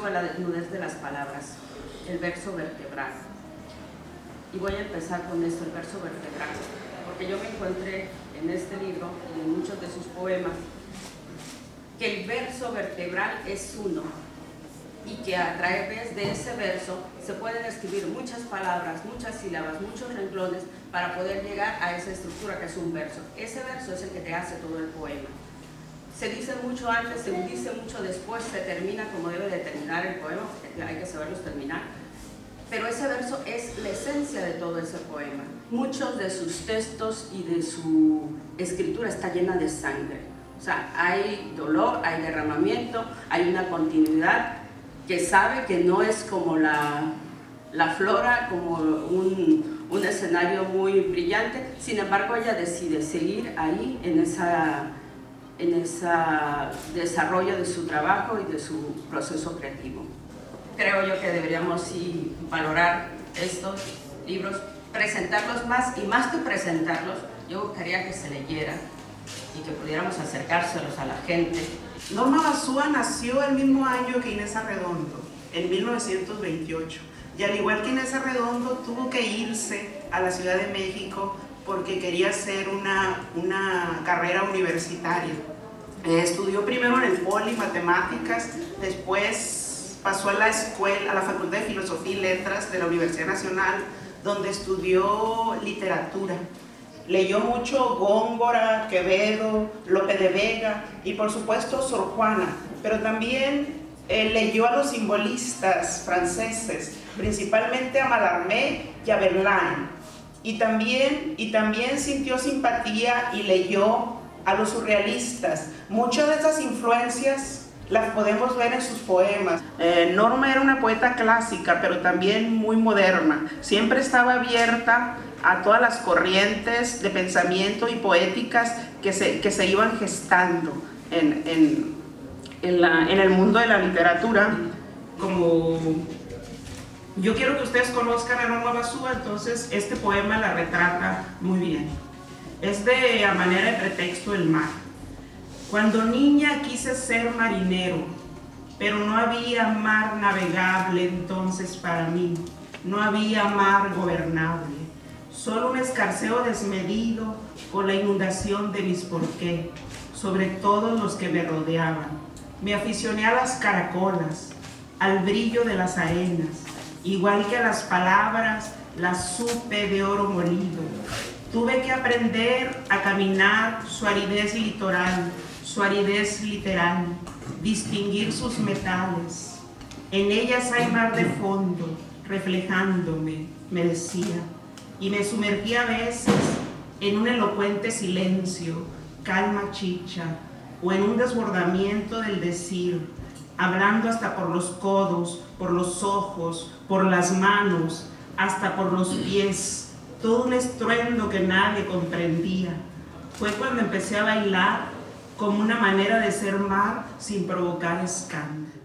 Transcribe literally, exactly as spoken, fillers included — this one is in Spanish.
sobre la desnudez de las palabras, el verso vertebral. Y voy a empezar con esto, el verso vertebral, porque yo me encontré en este libro y en muchos de sus poemas que el verso vertebral es uno y que a través de ese verso se pueden escribir muchas palabras, muchas sílabas, muchos renglones para poder llegar a esa estructura que es un verso. Ese verso es el que te hace todo el poema. Se dice mucho antes, se dice mucho después, se termina como debe de terminar el poema, porque hay que saberlos terminar. Pero ese verso es la esencia de todo ese poema. Muchos de sus textos y de su escritura está llena de sangre. O sea, hay dolor, hay derramamiento, hay una continuidad que sabe que no es como la, la flora, como un, un escenario muy brillante. Sin embargo, ella decide seguir ahí en esa... en ese desarrollo de su trabajo y de su proceso creativo. Creo yo que deberíamos sí valorar estos libros, presentarlos más, y más que presentarlos, yo buscaría que se leyeran y que pudiéramos acercárselos a la gente. Norma Basúa nació el mismo año que Inés Arredondo, en mil novecientos veintiocho, y al igual que Inés Arredondo tuvo que irse a la Ciudad de México porque quería hacer una, una carrera universitaria. Eh, estudió primero en el Poli Matemáticas, después pasó a la escuela, a la Facultad de Filosofía y Letras de la Universidad Nacional, donde estudió literatura. Leyó mucho Góngora, Quevedo, Lope de Vega y por supuesto Sor Juana, pero también eh, leyó a los simbolistas franceses, principalmente a Mallarmé y a Verlaine. Y también, y también sintió simpatía y leyó a los surrealistas. Muchas de esas influencias las podemos ver en sus poemas. Eh, Norma era una poeta clásica, pero también muy moderna. Siempre estaba abierta a todas las corrientes de pensamiento y poéticas que se, que se iban gestando en, en, en, la, en el mundo de la literatura. Como yo quiero que ustedes conozcan a Norma Basúa, entonces este poema la retrata muy bien. Es de a manera de pretexto el mar. Cuando niña quise ser marinero, pero no había mar navegable entonces para mí, no había mar gobernable, solo un escarceo desmedido con la inundación de mis porqué, sobre todos los que me rodeaban. Me aficioné a las caracolas, al brillo de las arenas, igual que a las palabras, las supe de oro molido. Tuve que aprender a caminar su aridez litoral, su aridez literal, distinguir sus metales. En ellas hay mar de fondo, reflejándome, me decía, y me sumergí a veces en un elocuente silencio, calma chicha, o en un desbordamiento del decir, hablando hasta por los codos, por los ojos, por las manos, hasta por los pies, todo un estruendo que nadie comprendía. Fue cuando empecé a bailar como una manera de ser mar sin provocar escándalo.